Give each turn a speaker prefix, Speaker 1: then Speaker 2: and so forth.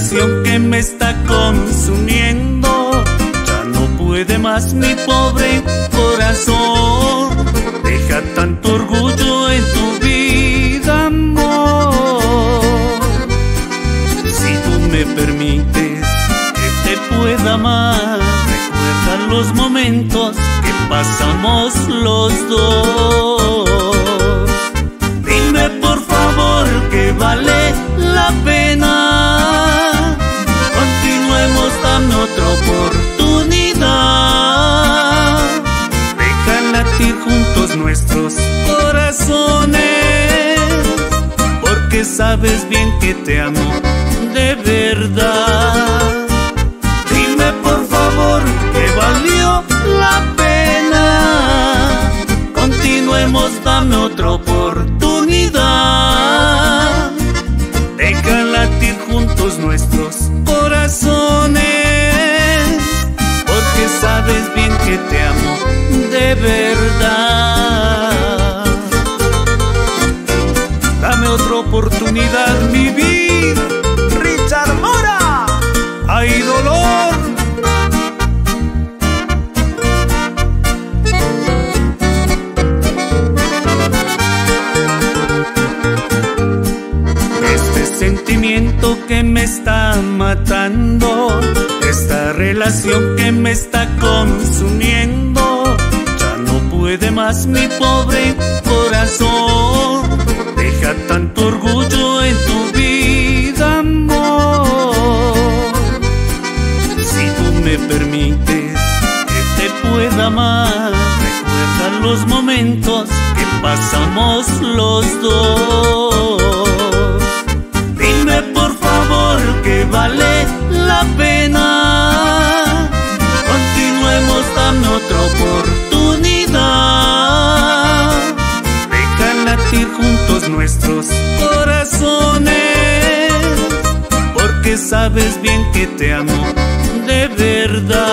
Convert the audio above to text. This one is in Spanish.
Speaker 1: relación que me está consumiendo. Ya no puede más mi pobre corazón. Deja tanto orgullo en tu vida, amor. Si tú me permites que te pueda amar, recuerda los momentos que pasamos los dos. Dime por favor que vale la pena. Continuemos, dame otra oportunidad. Deja latir juntos nuestros corazones, porque sabes bien que te amo de verdad. Dime por favor que valió la pena. Continuemos, dame otra oportunidad. Deja latir juntos nuestros corazones, porque sabes bien que te amo de verdad. Dame otra oportunidad, mi vida. Richard Mora. Hay dolor. Este sentimiento que me está matando, esta relación que me está consumiendo, ya no puede más mi pobre corazón. Deja tanto orgullo en tu vida, amor. Si tú me permites que te pueda amar, recuerda los momentos que pasamos los dos. Dime por favor que vale la pena. Continuemos, dame otra oportunidad. Deja latir juntos nuestros corazones, porque sabes bien que te amo de verdad.